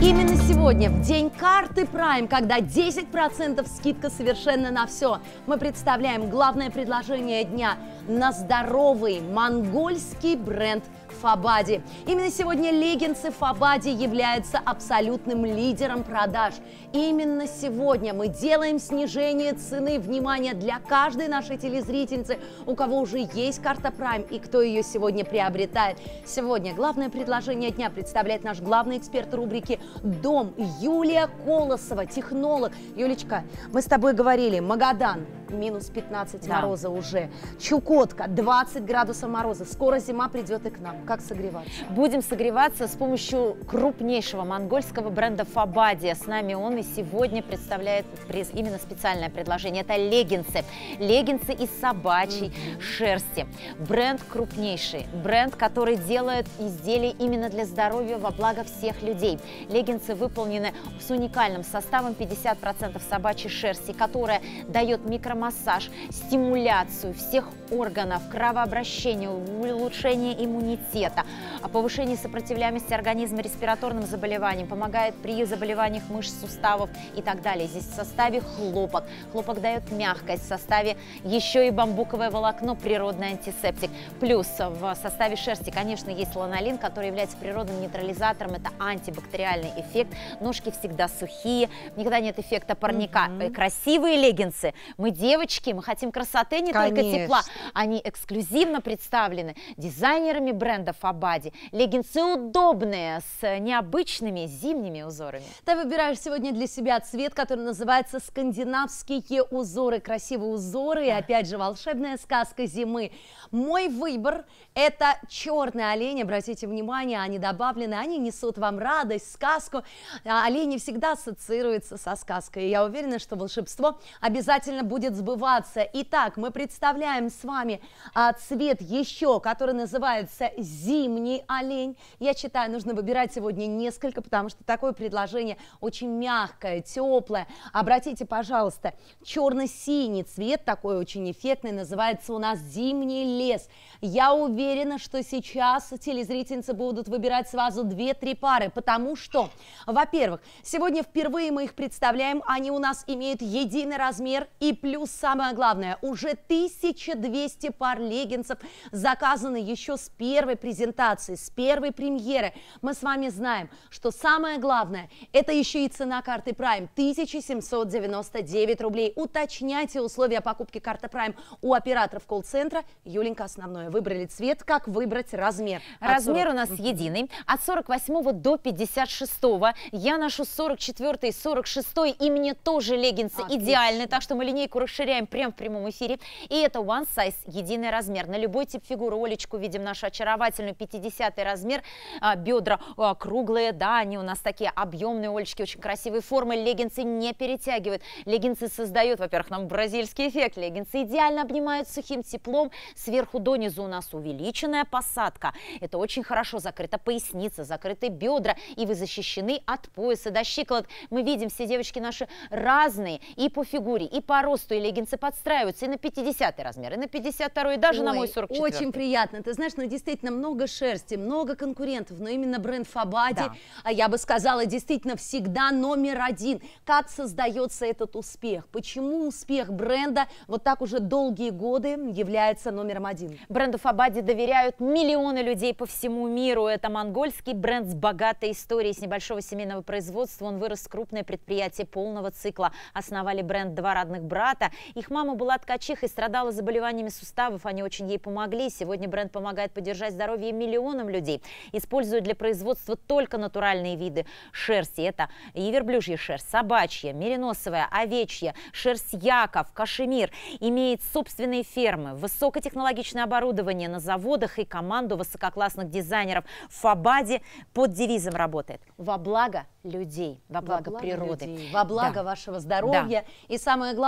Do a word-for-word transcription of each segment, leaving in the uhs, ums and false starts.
Именно сегодня, в день карты Prime, когда десять процентов скидка совершенно на все, мы представляем главное предложение дня на здоровый монгольский бренд Фабади. Именно сегодня леггинсы Фабади являются абсолютным лидером продаж. Именно сегодня мы делаем снижение цены, внимание, для каждой нашей телезрительницы, у кого уже есть карта Prime и кто ее сегодня приобретает. Сегодня главное предложение дня представляет наш главный эксперт рубрики «Дом» Юлия Колосова, технолог. Юлечка, мы с тобой говорили, Магадан, минус пятнадцать да. мороза уже, Чукотка, двадцать градусов мороза, скоро зима придет и к нам. Как согреваться? Будем согреваться с помощью крупнейшего монгольского бренда Фабади. С нами он и сегодня представляет именно специальное предложение. Это леггинсы. Леггинсы из собачьей mm-hmm. шерсти. Бренд крупнейший. Бренд, который делает изделия именно для здоровья во благо всех людей. Леггинсы выполнены с уникальным составом пятьдесят процентов собачьей шерсти, которая дает микромассаж, стимуляцию всех органов, кровообращение, улучшение иммунитета, повышение сопротивляемости организма респираторным заболеваниям, помогает при заболеваниях мышц, суставов и так далее. Здесь в составе хлопок. Хлопок дает мягкость, в составе еще и бамбуковое волокно, природный антисептик. Плюс в составе шерсти, конечно, есть ланолин, который является природным нейтрализатором. Это антибактериальный эффект. Ножки всегда сухие, никогда нет эффекта парника. Mm-hmm. Красивые леггинсы. Мы девочки, мы хотим красоты, не конечно. только тепла. Они эксклюзивно представлены дизайнерами бренда Фабади. Леггинсы удобные, с необычными зимними узорами. Ты выбираешь сегодня для себя цвет, который называется «Скандинавские узоры». Красивые узоры и, опять же, волшебная сказка зимы. Мой выбор – это черный олень. Обратите внимание, они добавлены, они несут вам радость, сказку. Олени всегда ассоциируются со сказкой. И я уверена, что волшебство обязательно будет сбываться. Итак, мы представляем с вами а, цвет еще, который называется «Зимний олень». Я считаю, нужно выбирать сегодня несколько, потому что такое предложение очень мягкое, теплое. Обратите, пожалуйста, черно-синий цвет, такой очень эффектный, называется у нас «Зимний лес». Я уверена, что сейчас телезрительницы будут выбирать сразу две-три пары, потому что, во-первых, сегодня впервые мы их представляем, они у нас имеют единый размер, и плюс, самое главное, уже тысяча двести пар леггинсов заказаны еще с первой презентации, с первой премьеры. Мы с вами знаем, что самое главное, это еще и цена карты Prime – тысяча семьсот девяносто девять рублей. Уточняйте условия покупки карты Prime у операторов колл-центра. Юленька, основное, выбрали цвет, как выбрать размер. Размер у нас единый, от сорок восьмого до пятьдесят шестого. Я ношу сорок четвёртый и сорок шестой, и мне тоже леггинсы Отлично. идеальны, так что мы линейку расширяем прямо в прямом эфире. И это one size, единый размер. На любой тип фигуры. Олечку видим нашу очаровательную, пятидесятый размер. А, бедра а, круглые, да, они у нас такие объемные, Олечки, очень красивые формы. Леггинсы не перетягивают. Леггинсы создают, во-первых, нам бразильский эффект. Леггинсы идеально обнимают сухим теплом. Сверху донизу у нас увеличенная посадка. Это очень хорошо. Закрыта поясница, закрыты бедра, и вы защищены от пояса до щиколоток. Мы видим, все девочки наши разные и по фигуре, и по росту, и леггинсы подстраиваются и на пятидесятый размер, и на пятьдесят второй, и даже Ой, на мой сорок четвёртый. Очень приятно. Ты знаешь, ну действительно много шерсти, много конкурентов, но именно бренд Фабади, да. я бы сказала, действительно всегда номер один. Как создается этот успех? Почему успех бренда вот так уже долгие годы является номером один? Бренду Фабади доверяют миллионы людей по всему миру. Это монгольский бренд с богатой историей, с небольшого семейного производства. Он вырос в крупное предприятие полного цикла. Основали бренд два родных брата. Их мама была ткачихой, страдала заболеваниями суставов. Они очень ей помогли. Сегодня бренд помогает поддержать здоровье миллионам людей. Используют для производства только натуральные виды шерсти. Это и верблюжья шерсть, собачья, мериносовая, овечья, шерсть яков, кашемир. Имеет собственные фермы, высокотехнологичное оборудование на заводах и команду высококлассных дизайнеров. Фабади под девизом работает: во благо людей, во благо, во благо природы. Людей, во благо да. вашего здоровья. Да. И самое главное, что мы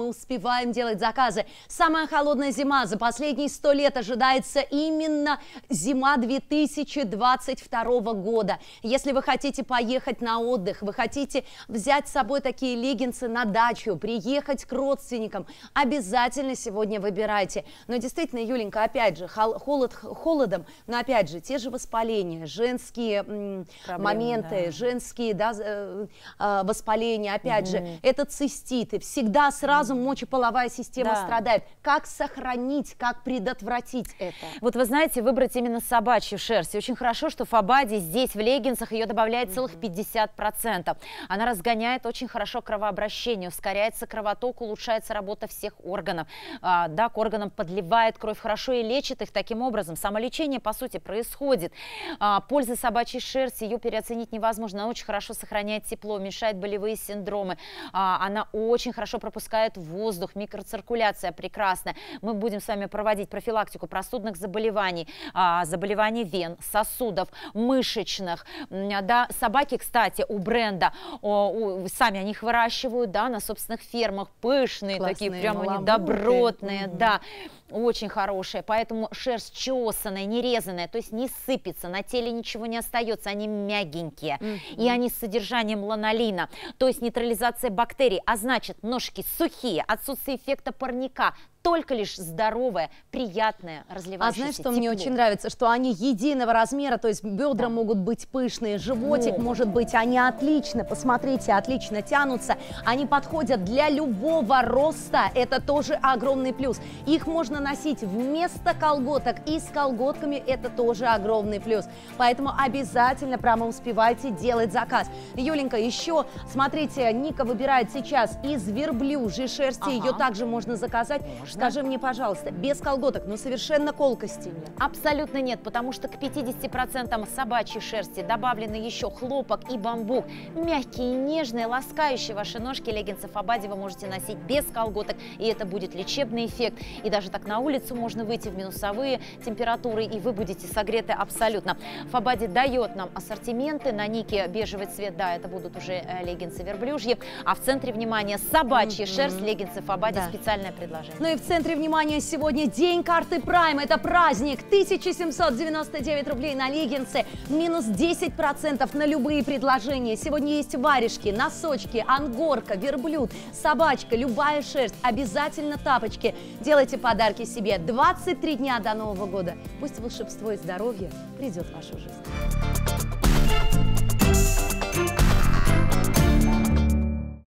мы успеваем делать заказы. Самая холодная зима за последние сто лет ожидается именно зима две тысячи двадцать второго года. Если вы хотите поехать на отдых, вы хотите взять с собой такие леггинсы на дачу, приехать к родственникам, обязательно сегодня выбирайте. Но действительно, Юленька, опять же, холод холодом, но опять же, те же воспаления, женские м, Проблемы, моменты, да. женские да, э, э, воспаления, опять угу. же, это циститы, всегда сразу мочеполовая система да. страдает. Как сохранить, как предотвратить это? Вот вы знаете, выбрать именно собачью шерсть. И очень хорошо, что Фабади здесь в леггинсах ее добавляет целых пятьдесят процентов. Она разгоняет очень хорошо кровообращение, ускоряется кровоток, улучшается работа всех органов. А, да, к органам подливает кровь хорошо и лечит их таким образом. Самолечение, по сути, происходит. А, польза собачьей шерсти, ее переоценить невозможно. Она очень хорошо сохраняет тепло, уменьшает болевые синдромы. А, она очень хорошо пропускает воздух, микроциркуляция прекрасная. Мы будем с вами проводить профилактику простудных заболеваний, а, заболеваний вен, сосудов, мышечных. Да, собаки, кстати, у бренда, о, у, сами они их выращивают, да, на собственных фермах, пышные, классные, такие прям они добротные, угу. да. Очень хорошая, поэтому шерсть чесаная, не резаная, то есть не сыпется, на теле ничего не остается, они мягенькие. Mm-hmm. И они с содержанием ланолина, то есть нейтрализация бактерий, а значит ножки сухие, отсутствие эффекта парника, только лишь здоровое, приятное, разливающееся А знаешь, что тепло. Мне очень нравится? Что они единого размера, то есть бедра да. могут быть пышные, животик О. может быть, они отлично, посмотрите, отлично тянутся, они подходят для любого роста, это тоже огромный плюс. Их можно носить вместо колготок и с колготками, это тоже огромный плюс. Поэтому обязательно прямо успевайте делать заказ. Юленька, еще, смотрите, Ника выбирает сейчас из верблюжьей шерсти, ага. ее также можно заказать. Можно. Скажи мне, пожалуйста, без колготок, но совершенно колкости нет? Абсолютно нет, потому что к пятидесяти процентам собачьей шерсти добавлены еще хлопок и бамбук. Мягкие, нежные, ласкающие ваши ножки леггинсы Фабади вы можете носить без колготок, и это будет лечебный эффект. И даже так на улицу можно выйти в минусовые температуры, и вы будете согреты абсолютно. Фабади дает нам ассортименты, на Нике бежевый цвет, да, это будут уже э, леггинсы верблюжьи, а в центре внимания собачья mm-hmm. шерсть, леггинсы Фабади, да. специальное предложение. Ну и в центре внимания сегодня день карты Prime. Это праздник. тысяча семьсот девяносто девять рублей на леггинсы. Минус десять процентов на любые предложения. Сегодня есть варежки, носочки, ангорка, верблюд, собачка, любая шерсть. Обязательно тапочки. Делайте подарки себе. двадцать три дня до Нового года. Пусть волшебство и здоровье придет в вашу жизнь.